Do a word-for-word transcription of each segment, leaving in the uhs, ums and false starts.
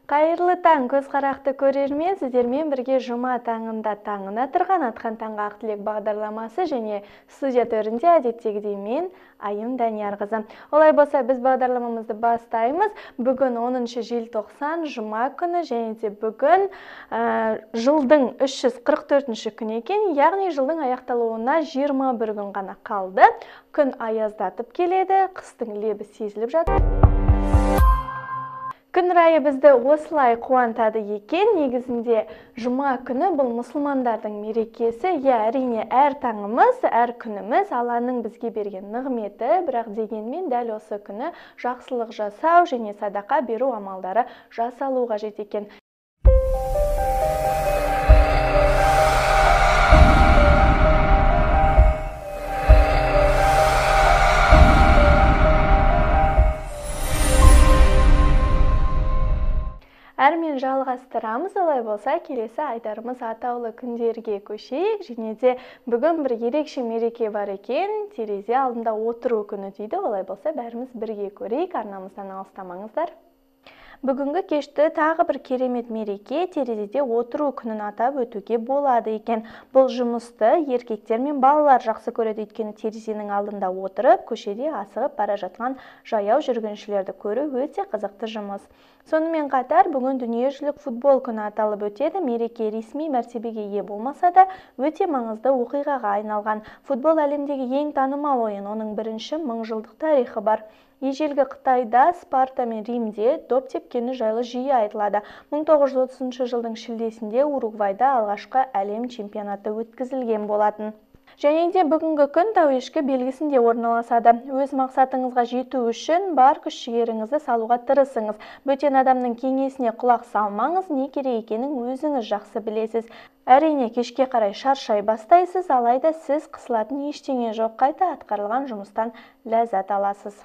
Қайырлы таң, көз қарақты көрермен, сіздермен бірге жұма таңында таңына тұрған атқан таңға ақ тілек бағдарламасы және студия төрінде әдеттегідей мен Айым Даниярқызы. Олай болса, біз бағдарламамызды бастаймыз. Бүгін оныншы желтоқсан жұма күні және де бүгін ә, жылдың үш жүз қырық төртінші күні екен, яғни жылдың аяқталуына жиырма бір күн ғана қалды. Күн аяздатып келеді, қыстың лебі сезіліп жатыр. Күн райы бізді осылай қуантады екен. Негізінде жұма күні бұл мұсылмандардың мерекесі. Е, әрине әр таңымыз, әр күніміз Алланың бізге берген нығметі, бірақ дегенмен дәл осы күні жақсылық жасау және садақа беру амалдары жасалу қажет екен. Әрмен жалғастырамыз. Олай болса, келесі айтарымыз атаулы күндерге көшейік. Және де бүгін бір ерекше мереке бар екен. Терезе алдында отыру күні дейді. Олай болса, бәріміз бірге көрейік. Арнамыздан алыстамаңыздар. Бүгінгі кешті тағы бір керемет мереке, терезеде отыру күнін атап өтуге болады екен. Бұл жұмысты еркектер мен балалар жақсы көреді, өйткені терезенің алдында отырып, көшеде асығып бара жатқан жаяу жүргіншілерді көру өте қызықты жұмыс. Сонымен қатар, бүгін дүниежүзілік футбол күні аталып өтеді. Мереке ресми мәртебеге ие болмаса да, өте маңызды оқиғаға айналған. Футбол әлемдегі ең танымал ойын, оның бірінші мыңжылдық тарихы бар. Ежелгі Қытайда, Спарта мен Римде доп тепкені жайлы жиі айтылады. мың тоғыз жүз отызыншы жылдың шілдесінде Уругвайда алғашқы әлем чемпионаты өткізілген болатын. Және де бүгінгі күн тауешкі белгісінде орналасады. Өз мақсатыңызға жету үшін бар күш-жігеріңізді салуға тырысыңыз. Бөтен адамның кеңесіне құлақ салмаңыз, не керек екенін өзіңіз жақсы білесіз. Әрине, кешке қарай шаршай бастайсыз, алайда сіз қысылатын ештеңе жоқ, қайта атқарылған жұмыстан ләззат аласыз.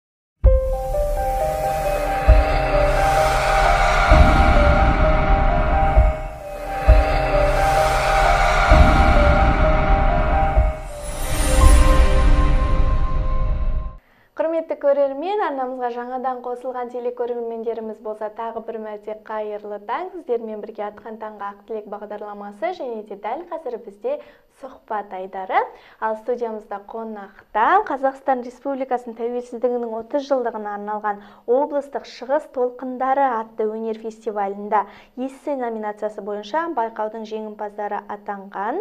Құрметті көрермен, арнамызға жаңадан қосылған телекөрермендеріміз болса, тағы бір мәрте қайырлы таң. Сіздермен бірге атқан таңға ақ тілек бағдарламасы және де дәл қазір бізде сұхбат айдары. Ал студиямызда қонақта Қазақстан Республикасының тәуелсіздігінің отыз жылдығына арналған облыстық шығыс толқындары атты өнер фестивалінде эссе номинациясы бойынша байқаудың жеңімпаздары атанған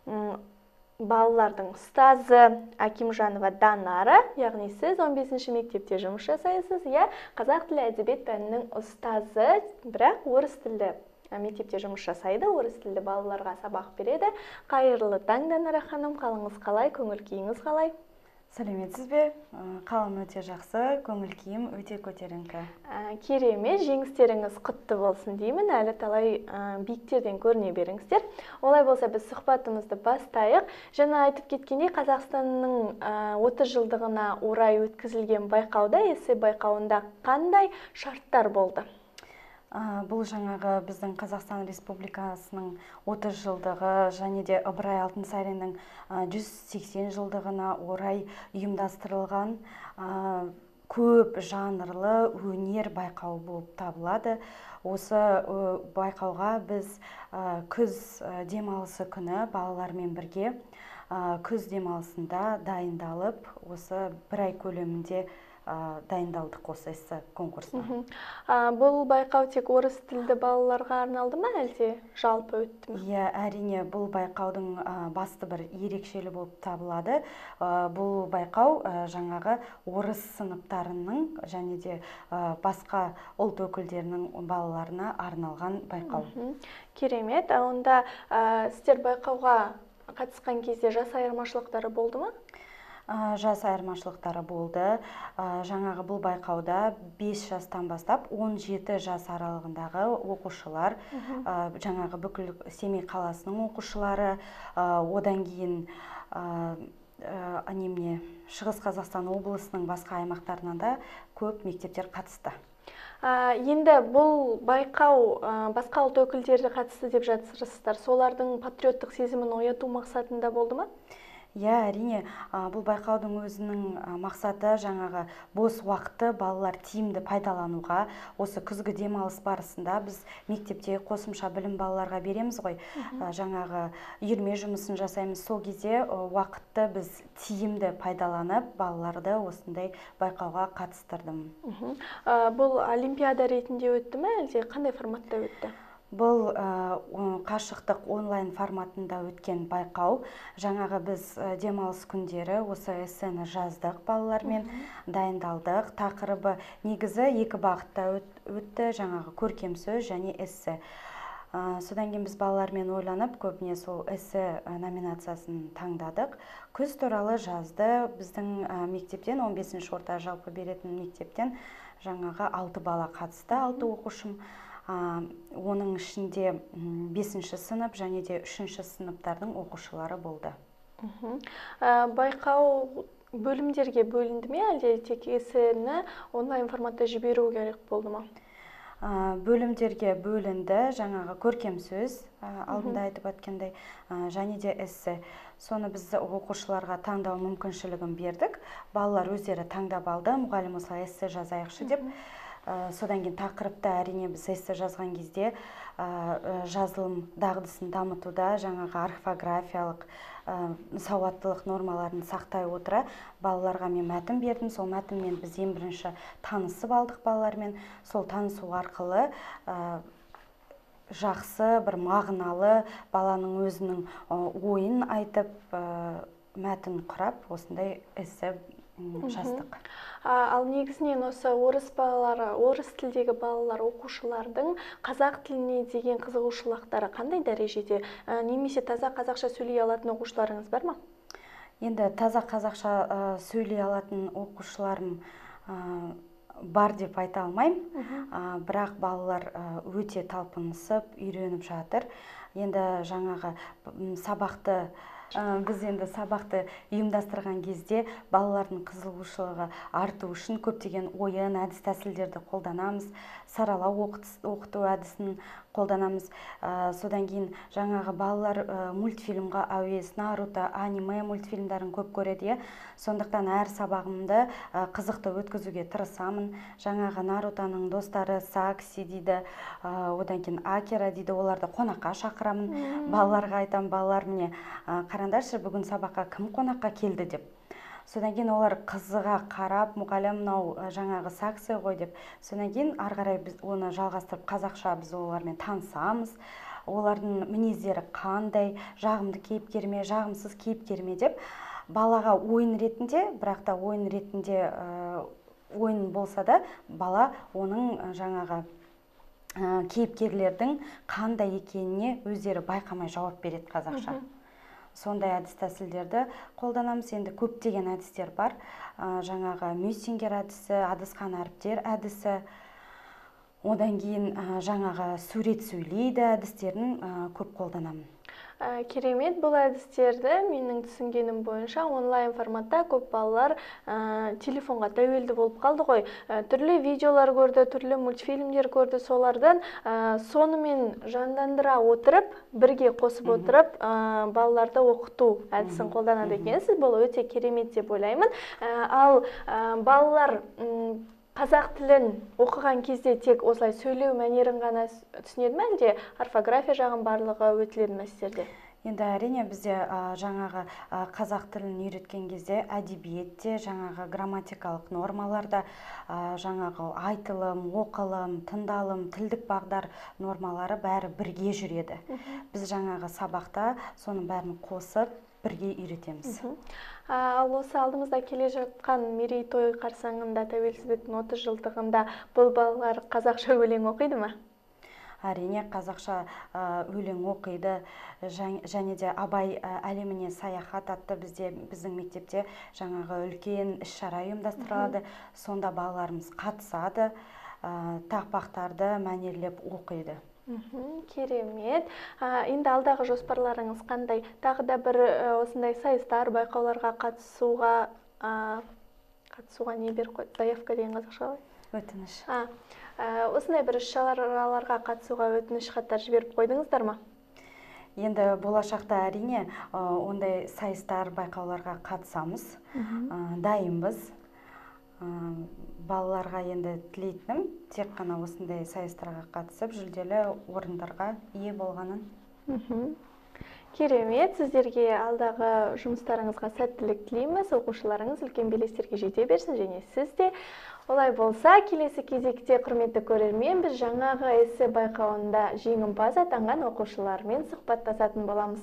балалардың ұстазы Акимжанова Данара, яғни сіз он бесінші мектепте жұмыс жасайсыз, я қазақ тілі әдебиет пәнінің ұстазы, бірақ орыс тілді мектепте жұмыс жасайды, орыс тілді балаларға сабақ береді. Қайырлы таң, Данара ханым, қалыңыз қалай, көңіл күйіңіз қалай? Сәлеметсіз бе? Қалым өте жақсы, көңіл күйім өте көтеріңкі. Керемет, жеңістеріңіз құтты болсын деймін. Әлі талай биіктерден көріне беріңіздер. Олай болса, біз сұхбатымызды бастайық. Жаңа айтып кеткендей, Қазақстанның отыз жылдығына орай өткізілген байқауда, эссе байқауында қандай шарттар болды? Бұл жаңағы біздің Қазақстан Республикасының отыз жылдығы және де Ыбырай Алтынсариннің жүз сексен жылдығына орай ұйымдастырылған көп жанрлы өнер байқауы болып табылады. Осы байқауға біз күз демалысы күні балалармен бірге күз демалысында дайындалып, осы бір ай көлемінде дайындалдық осы эссе конкурсына. Бұл байқау тек орыс тілді балаларға арналды ма, әлде жалпы өтті ме? Иә, әрине, бұл байқаудың басты бір ерекшелігі болып табылады. Бұл байқау жаңағы орыс сыныптарының және де басқа ұлт өкілдерінің балаларына арналған байқау. Керемет. Онда сіздер байқауға қатысқан кезде жас айырмашылықтары болды ма? Жас айырмашылықтары болды. Жаңағы бұл байқауда бес жастан бастап он жеті жас аралығындағы оқушылар, жаңағы бүкіл Семей қаласының оқушылары, одан кейін анемне Шығыс Қазақстан облысының басқа аймақтарынан да көп мектептер қатысты. Енді бұл байқау басқа ұлт өкілдері қатысты деп жатырсыздар. Солардың патриоттық сезімін ояту мақсатында болды ма? Иә, әрине, бұл байқаудың өзінің мақсаты жаңағы бос уақытты балалар тиімді пайдалануға, осы күзгі демалыс барысында біз мектепте қосымша білім балаларға береміз ғой. Жаңағы үйірме жұмысын жасаймыз, сол кезде уақытты біз тиімді пайдаланып, балаларды осындай байқауға қатыстырдым. Бұл олимпиада ретінде өтті ме, әлде қандай форматта өтті? Бұл қашықтық онлайн форматында өткен байқау. Жаңағы біз демалыс күндері осы эссені жаздық, балалармен дайындалдық. Тақырыбы негізі екі бағытта өтті, жаңағы көркем сөз және эссе. Содан кейін біз балалармен ойланып, көбіне сол эссе номинациясын таңдадық. Күз туралы жазды. Біздің мектептен, он бесінші орта жалпы беретін мектептен жаңағы алты бала қатысты, алты оқушым. Оның ішінде бесінші сынып және де үшінші сыныптардың оқушылары болды. Байқау бөлімдерге бөлінді ме, әлде тек эссені онлайн форматта жіберу керек болды ма? Бөлімдерге бөлінді, жаңағы көркем сөз, алдында айтып өткендей, және де эссе. Соны біз оқушыларға таңдау мүмкіншілігін бердік. Балалар өздері таңдап алды, мұғалім осылай эссе жазайықшы деп. Содан кейін тақырыпты әрине біз эссе жазған кезде жазылым дағдысын дамытуда, жаңағы орфографиялық сауаттылық нормаларын сақтай отыра балаларға мен мәтін бердім. Сол мәтінмен біз ең бірінші танысып алдық балалармен. Сол танысу арқылы жақсы, бір мағыналы баланың өзінің ойын айтып, мәтін құрап, осындай эссе жаздық. Ал негізінен осы орыс балалары, орыс тілдегі балалар оқушылардың қазақ тіліне деген қызығушылықтары қандай дәрежеде? Немесе таза қазақша сөйлей алатын оқушыларыңыз бар ма? Енді таза қазақша сөйлей алатын оқушыларым бар деп айта алмаймын. Бірақ балалар өте талпынысып, үйреніп жатыр. Енді жаңағы сабақты Біз енді сабақты ұйымдастырған кезде балалардың қызығушылығы арту үшін көптеген ойын, әдіс тәсілдерді қолданамыз. Саралау оқыту әдісін қолданамыз. Содан кейін жаңағы балалар мультфильмға әуес, Наруто, аниме мультфильмдарын көп көреді. Сондықтан әр сабағымды қызықты өткізуге тырысамын. Жаңағы Нарутоның достары Сакси дейді, одан кейін Акера дейді, оларды қонаққа шақырамын. Балаларға айтам, балалар міне қараңдаршы, бүгін сабаққа кім қонаққа келді деп. Содан кейін олар қызыға қарап, мұғалім мынау жаңағы Сакси ғой деп. Содан кейін ары қарай біз оны жалғастырып қазақша біз олармен танысамыз. Олардың мінездері қандай, жағымды кейіпкер ме, жағымсыз кейіпкер ме деп балаға ойын ретінде, бірақ та ойын ретінде ойын болса да, бала оның жаңағы кейіпкерлердің қандай екеніне өздері байқамай жауап береді қазақша. Сондай әдіс тәсілдерді қолданамыз. Енді көптеген әдістер бар. Жаңағы Мюстингер әдісі, адасқан әріптер әдісі, одан кейін жаңағы сурет сөйлейді әдістерін көп қолданамын. Керемет, бұл әдістерді менің түсінгенім бойынша онлайн форматта көп балалар телефонға тәуелді болып қалды ғой. Түрлі видеолар көрді, түрлі мультфильмдер көрді, солардан сонымен жандандыра отырып, бірге қосып отырып, балаларды оқыту әдісін қолданады екенсіз. Бұл өте керемет деп ойлаймын. Ал балалар қазақ тілін оқыған кезде тек осылай сөйлеу мәнерін ғана түсінеді ме, әлде орфография жағын барлығы өтіледі ме сіздерде? Енді әрине бізде жаңағы қазақ тілін үйреткен кезде әдебиетте, жаңағы грамматикалық нормаларда, жаңағы айтылым, оқылым, тыңдалым, тілдік бағдар нормалары бәрі бірге жүреді. Біз жаңағы сабақта соның бәрін қосып бірге үйретеміз. Ал осы алдымызда келе жатқан мерейтой қарсаңында, тәуелсіздіктің отыз жылдығында бұл балалар қазақша өлең оқиды ма? Әрине қазақша өлең оқиды, және де Абай әлеміне саяхат атты бізде, біздің мектепте жаңағы үлкен іс-шара ұйымдастырылады. Сонда балаларымыз қатысады, тақпақтарды мәнерлеп оқиды. Керемет. Енді алдағы жоспарларыңыз қандай? Тағы да бір осындай сайыстар, байқауларға қатысуға қатысуға не бер қой? Заявка деген қазақша ғой? Өтініш. Осындай бір іс-шараларға қатысуға өтініш хаттар жіберіп қойдыңыздар ма? Енді болашақта әрине ондай сайыстар, байқауларға қатысамыз, дайынбыз. Балаларға енді тілейтінім тек қана осындай сайыстарға қатысып, жүлделі орындарға ие болғанын. Керемет, сіздерге алдағы жұмыстарыңызға сәттілік тілейміз, оқушыларыңыз үлкен белестерге жете берсін, және сіз де. Олай болса, келесі кезекте, құрметті көрермен, біз жаңағы эссе байқауында жеңімпаз атанған оқушылармен сұхбаттасатын боламыз.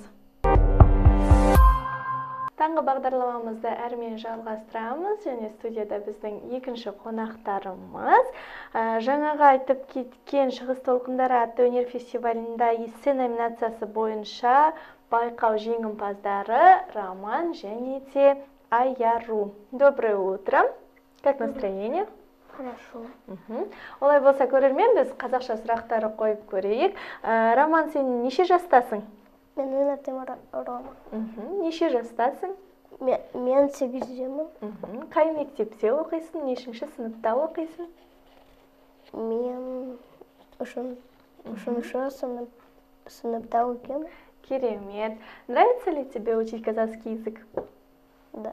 Таңғы бағдарламамызды әрмен жалғастырамыз, және студияда біздің екінші қонақтарымыз. Жаңаға айтып кеткен Шығыс толқындары атты өнер фестивалінде эссе номинациясы бойынша байқау жеңімпаздары Роман және те Айяру. Доброе утро. Как настроение? Хорошо. Олай болса, көрермен, біз қазақша сұрақтары қойып көрейік. Роман, сен неше жастасың? Менің атым Рома. Неше жастасың? Мен сегіздемін. Қай мектепте оқисың? Нешінші сыныпта оқисың? Мен үшінші сыныпта оқимын. Керемет. Нравится ли тебе учить казахский язык? Да.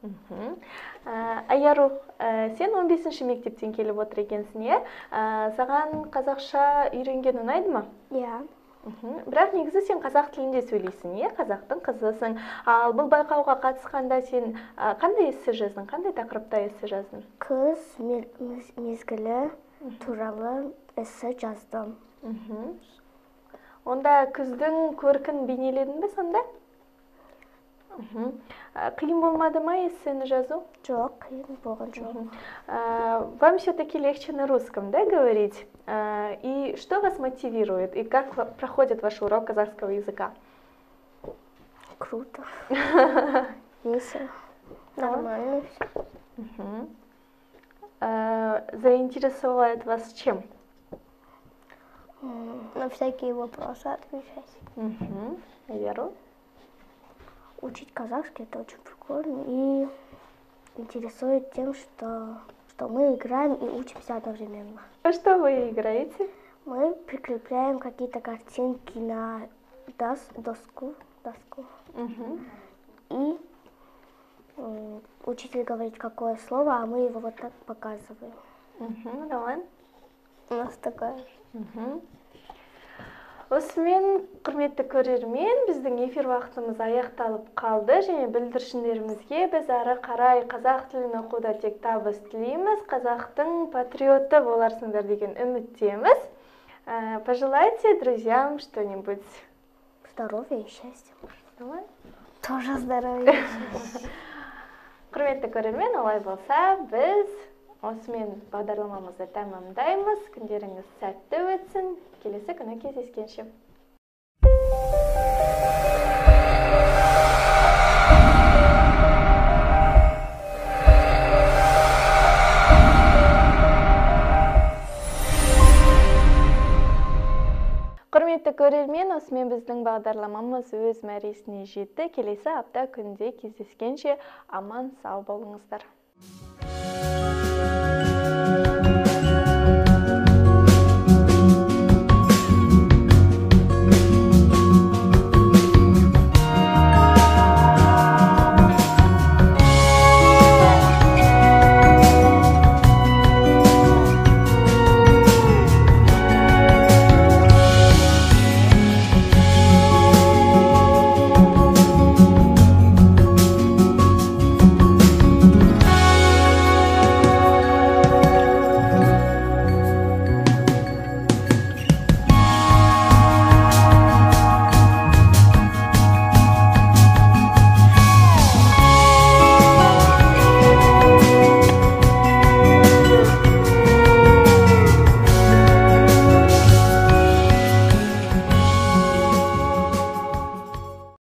Айяру, сен он бесінші мектептен келіп отыр екенсің, е? Саған қазақша үйренген ұнайды ма? Иә. Бірақ негізі сен қазақ тілінде сөйлейсің, е? Қазақтың қызысың. Ал бұл байқауға қатысқанда сен қандай эссе жаздың? Қандай тақырыпта эссе жаздың? Күз мезгілі туралы эссе жаздым. Онда күздің көркін бейнеледің бе сонда? Қиын болмады ма эссені жазу? Жоқ, қиын болған жоқ. Вам все-таки легче на русском, да, говорить? И что вас мотивирует? И как проходит ваш урок казахского языка? Круто. Весело. Нормально все. Заинтересовывает вас чем? На всякие вопросы отвечать. Веру? Учить казахский это очень прикольно и интересует тем, что, что мы играем и учимся одновременно. А что вы играете? Мы прикрепляем какие-то картинки на дос, доску, доску. Угу. И э, учитель говорит какое слово, а мы его вот так показываем. Угу, давай. У нас такая. Угу. Осымен, құрметті көрермен, біздің эфир уақытымыз аяқталып қалды, және бүлдіршіндерімізге біз ары қарай қазақ тілін оқуда тек табыс тілейміз, қазақтың патриоты боларсыңдар деген үміттеміз. Пожелайте друзьям что-нибудь. Здоровья и счастья. Давай. Тоже здоровья и счастья. Құрметті көрермен, олай болса, біз осымен бағдарламамызды тәмамдаймыз. Күндеріңіз сәтті өтсін. Келесі күні кездескенше. Құрметті көрермен, осымен біздің бағдарламамыз өз мәресіне жетті. Келесі апта күнде кездескенше аман сау болыңыздар.